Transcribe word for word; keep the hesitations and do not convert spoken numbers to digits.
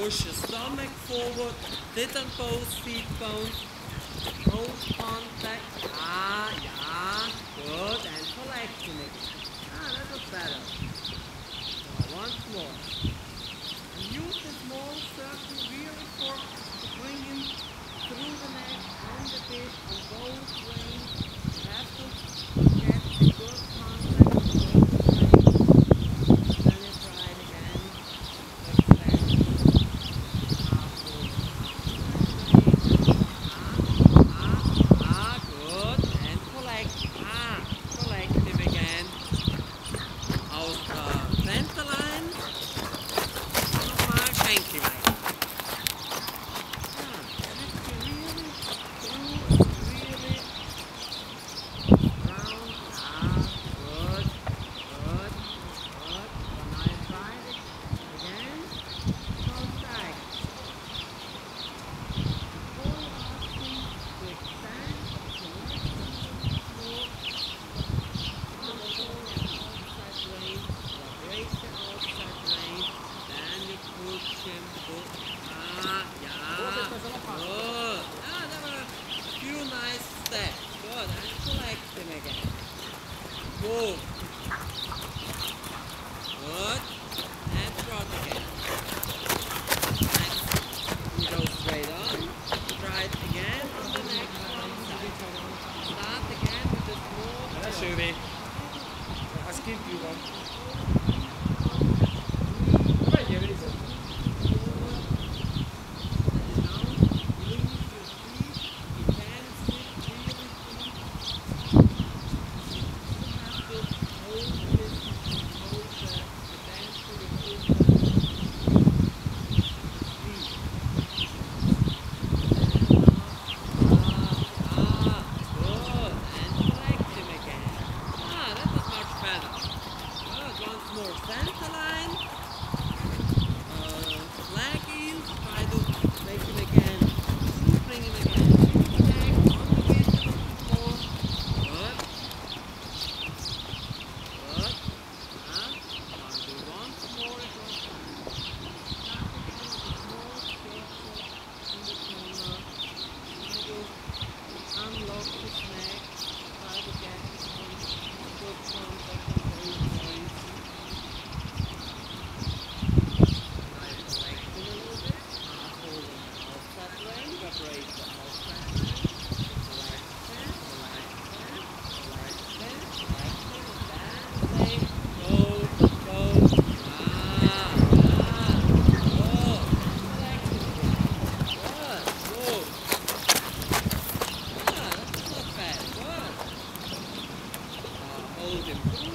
Push your stomach forward, sit on both feet bones, hold contact, ah, yeah, good, and collecting it. Ah, that was better. Now, once more. And use the small circle really for to bring him through the neck and the bit on both lanes. You have to get a good contact on both lanes. Then you try it again. Ah, yeah. Good. Ah, there were a few nice steps. Good. And collect them again. Move. Good. And trot again. Next. You go straight on. Try it again on the next one. Start again with the small. That's Shubi. I'll skip you one. More center line, uh, flag in, try to make him again, bring him again, back, on the bit a little bit more, good, good, uh, I'll do once more, it was start again with a small circle in the corner, try to unlock the snag, try to get some good contact on both points. Hold him.